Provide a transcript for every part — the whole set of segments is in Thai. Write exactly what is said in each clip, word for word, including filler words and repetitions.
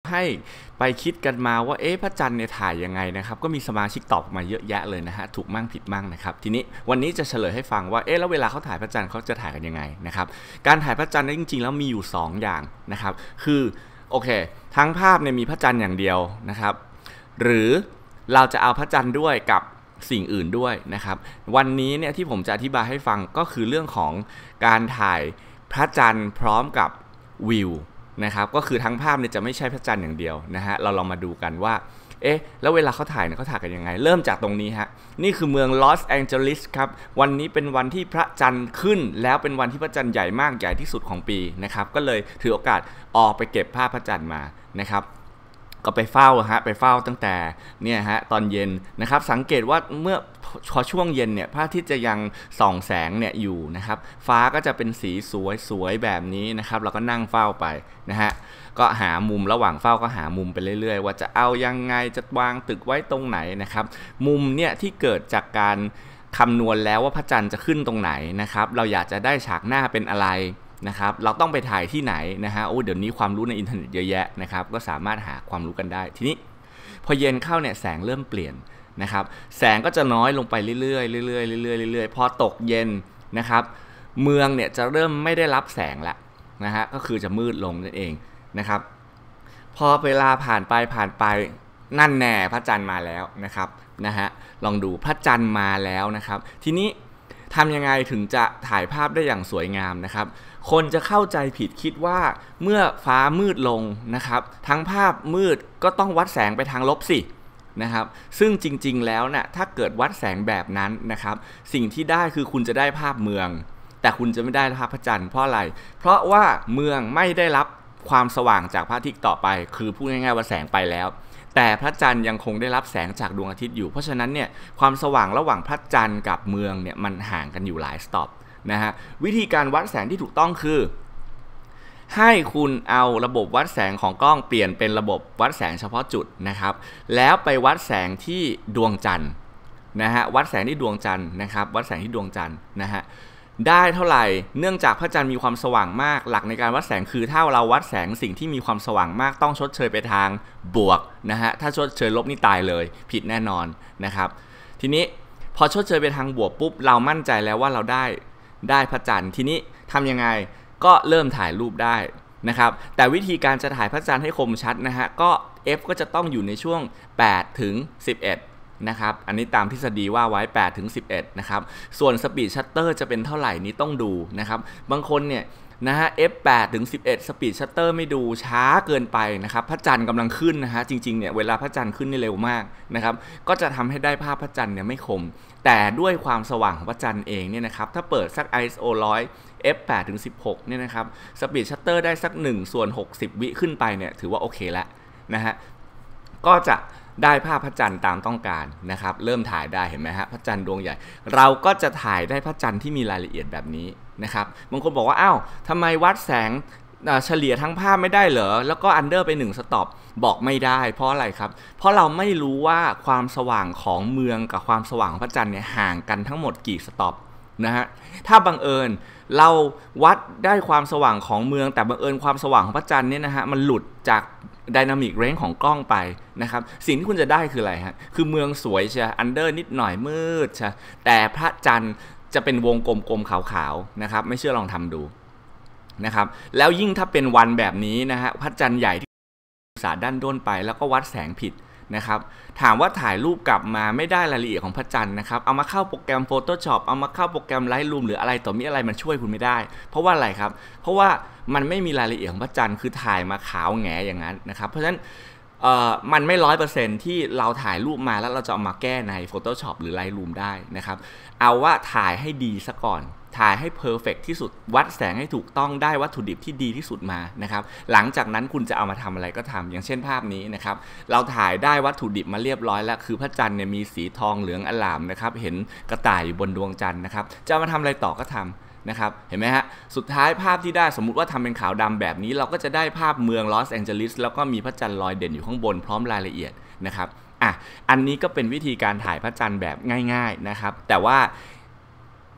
ให้ไปคิดกันมาว่าเอ๊ะพระจันทร์เนี่ยถ่ายยังไงนะครับก็มีสมาชิกตอบมาเยอะแยะเลยนะฮะถูกมั่งผิดมั่งนะครับทีนี้วันนี้จะเฉลยให้ฟังว่าเอ๊ะแล้วเวลาเขาถ่ายพระจันทร์เขาจะถ่ายกันยังไงนะครับการถ่ายพระจันทร์จริงๆแล้วมีอยู่สองอย่างนะครับคือโอเคทั้งภาพเนี่ยมีพระจันทร์อย่างเดียวนะครับหรือเราจะเอาพระจันทร์ด้วยกับสิ่งอื่นด้วยนะครับวันนี้เนี่ยที่ผมจะอธิบายให้ฟังก็คือเรื่องของการถ่ายพระจันทร์พร้อมกับวิวนะครับก็คือทั้งภาพเนี่ยจะไม่ใช่พระจันทร์อย่างเดียวนะฮะเราลองมาดูกันว่าเอ๊ะแล้วเวลาเขาถ่ายเนี่ยเขาถ่ายกันยังไงเริ่มจากตรงนี้ฮะนี่คือเมืองลอสแองเจลิสครับวันนี้เป็นวันที่พระจันทร์ขึ้นแล้วเป็นวันที่พระจันทร์ใหญ่มากใหญ่ที่สุดของปีนะครับก็เลยถือโอกาสออกไปเก็บภาพพระจันทร์มานะครับก็ไปเฝ้าฮะไปเฝ้าตั้งแต่เนี่ยฮะตอนเย็นนะครับสังเกตว่าเมื่อพอช่วงเย็นเนี่ยพระอาทิตย์จะยังส่องแสงเนี่ยอยู่นะครับฟ้าก็จะเป็นสีสวยสวยแบบนี้นะครับเราก็นั่งเฝ้าไปนะฮะก็หามุมระหว่างเฝ้าก็หามุมไปเรื่อยๆว่าจะเอายังไงจะวางตึกไว้ตรงไหนนะครับมุมเนี่ยที่เกิดจากการคำนวณแล้วว่าพระจันทร์จะขึ้นตรงไหนนะครับเราอยากจะได้ฉากหน้าเป็นอะไรนะครับเราต้องไปถ่ายที่ไหนนะฮะโอ้เดี๋ยวนี้ความรู้ในอินเทอร์เน็ตเยอะแยะนะครับก็สามารถหาความรู้กันได้ทีนี้พอเย็นเข้าเนี่ยแสงเริ่มเปลี่ยนนะครับแสงก็จะน้อยลงไปเรื่อยๆเรื่อยๆเรื่อยๆเรื่อยๆพอตกเย็นนะครับเมืองเนี่ยจะเริ่มไม่ได้รับแสงละนะฮะก็คือจะมืดลงนั่นเองนะครับพอเวลาผ่านไปผ่านไปนั่นแน่พระจันทร์มาแล้วนะครับนะฮะลองดูพระจันทร์มาแล้วนะครับทีนี้ทำยังไงถึงจะถ่ายภาพได้อย่างสวยงามนะครับคนจะเข้าใจผิดคิดว่าเมื่อฟ้ามืดลงนะครับทั้งภาพมืดก็ต้องวัดแสงไปทางลบสินะครับซึ่งจริงๆแล้วนะ่ะถ้าเกิดวัดแสงแบบนั้นนะครับสิ่งที่ได้คือคุณจะได้ภาพเมืองแต่คุณจะไม่ได้ภาพพระจันทร์เพราะอะไรเพราะว่าเมืองไม่ได้รับความสว่างจากพระอาทิตย์ต่อไปคือพูดง่ายๆว่าแสงไปแล้วแต่พระจันทร์ยังคงได้รับแสงจากดวงอาทิตย์อยู่เพราะฉะนั้นเนี่ยความสว่างระหว่างพระจันทร์กับเมืองเนี่ยมันห่างกันอยู่หลายสต็อปนะฮะวิธีการวัดแสงที่ถูกต้องคือให้คุณเอาระบบวัดแสงของกล้องเปลี่ยนเป็นระบบวัดแสงเฉพาะจุดนะครับแล้วไปวัดแสงที่ดวงจันทร์นะฮะวัดแสงที่ดวงจันทร์นะครับวัดแสงที่ดวงจันทร์นะฮะได้เท่าไหร่เนื่องจากพระจันทร์มีความสว่างมากหลักในการวัดแสงคือถ้าเราวัดแสงสิ่งที่มีความสว่างมากต้องชดเชยไปทางบวกนะฮะถ้าชดเชยลบนี่ตายเลยผิดแน่นอนนะครับทีนี้พอชดเชยไปทางบวกปุ๊บเรามั่นใจแล้วว่าเราได้ได้พระจันทร์ทีนี้ทำยังไงก็เริ่มถ่ายรูปได้นะครับแต่วิธีการจะถ่ายพระจันทร์ให้คมชัดนะฮะก็ F ก็จะต้องอยู่ในช่วงแปดถึงสิบเอ็ดนะครับอันนี้ตามทฤษฎีว่าไว้แปดถึงสิบเอ็ดนะครับส่วนสปีดชัตเตอร์จะเป็นเท่าไหร่นี้ต้องดูนะครับบางคนเนี่ยนะฮะ เอฟ แปดถึงสิบเอ็ดสปีดชัตเตอร์ไม่ดูช้าเกินไปนะครับพระจันทร์กำลังขึ้นนะฮะจริงๆเนี่ยเวลาพระจันทร์ขึ้นนี่เร็วมากนะครับก็จะทำให้ได้ภาพพระจันทร์เนี่ยไม่คมแต่ด้วยความสว่างของพระจันทร์เองเนี่ยนะครับถ้าเปิดสัก ไอ เอส โอ หนึ่งร้อย เอฟ แปดถึงสิบหกเนี่ยนะครับสปีดชัตเตอร์ได้สักหนึ่งส่วนหกสิบวิขึ้นไปเนี่ยถือว่าโอเคแล้วนะฮะก็จะได้ภาพพระจันทร์ตามต้องการนะครับเริ่มถ่ายได้เห็นไหมฮะพระจันทร์ดวงใหญ่เราก็จะถ่ายได้พระจันทร์ที่มีรายละเอียดแบบนี้นะครับบางคนบอกว่าอ้าวทำไมวัดแสงเฉลี่ยทั้งภาพไม่ได้เหรอแล้วก็อันเดอร์ไปหนึ่งสต็อปบอกไม่ได้เพราะอะไรครับเพราะเราไม่รู้ว่าความสว่างของเมืองกับความสว่างของพระจันทร์เนี่ยห่างกันทั้งหมดกี่สต็อปนะฮะถ้าบังเอิญเราวัดได้ความสว่างของเมืองแต่บังเอิญความสว่างของพระจันทร์เนี่ยนะฮะมันหลุดจากDynamic Range ของกล้องไปนะครับสิ่งที่คุณจะได้คืออะไรฮะคือเมืองสวยใช่อันเดอร์นิดหน่อยมืดใช่แต่พระจันทร์จะเป็นวงกลมๆขาวๆนะครับไม่เชื่อลองทำดูนะครับแล้วยิ่งถ้าเป็นวันแบบนี้นะฮะพระจันทร์ใหญ่ที่องศาด้านด้นไปแล้วก็วัดแสงผิดนะครับถามว่าถ่ายรูปกลับมาไม่ได้รายละเอียดของพระจันทร์นะครับเอามาเข้าโปรแกรม Photoshop เอามาเข้าโปรแกรม Lightroom หรืออะไรต่อมีอะไรมันช่วยคุณไม่ได้เพราะว่าอะไรครับเพราะว่ามันไม่มีรายละเอียดของพระจันทร์คือถ่ายมาขาวแหงอย่างนั้นนะครับเพราะฉะนั้นเอ่อมันไม่ ร้อยเปอร์เซ็นต์ ที่เราถ่ายรูปมาแล้วเราจะเอามาแก้ใน Photoshop หรือ Lightroom ได้นะครับเอาว่าถ่ายให้ดีซะก่อนถ่ายให้เพอร์เฟกต์ที่สุดวัดแสงให้ถูกต้องได้วัตถุดิบที่ดีที่สุดมานะครับหลังจากนั้นคุณจะเอามาทำอะไรก็ทำอย่างเช่นภาพนี้นะครับเราถ่ายได้วัตถุดิบมาเรียบร้อยแล้วคือพระจันทร์เนี่ยมีสีทองเหลืองอลามนะครับเห็นกระต่ายอยู่บนดวงจันทร์นะครับจะมาทำอะไรต่อก็ทำนะครับเห็นไหมฮะสุดท้ายภาพที่ได้สมมุติว่าทำเป็นขาวดำแบบนี้เราก็จะได้ภาพเมืองลอสแองเจลิสแล้วก็มีพระจันทร์ลอยเด่นอยู่ข้างบนพร้อมรายละเอียดนะครับอ่ะอันนี้ก็เป็นวิธีการถ่ายพระจันทร์แบบง่ายๆนะครับแต่ว่า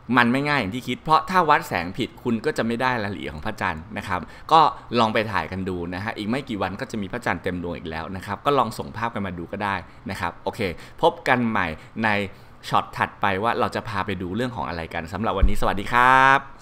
มันไม่ง่ายอย่างที่คิดเพราะถ้าวัดแสงผิดคุณก็จะไม่ได้รายละเอียดของพระจันทร์นะครับก็ลองไปถ่ายกันดูนะฮะอีกไม่กี่วันก็จะมีพระจันทร์เต็มดวงอีกแล้วนะครับก็ลองส่งภาพกันมาดูก็ได้นะครับโอเคพบกันใหม่ในช็อตถัดไปว่าเราจะพาไปดูเรื่องของอะไรกันสำหรับวันนี้สวัสดีครับ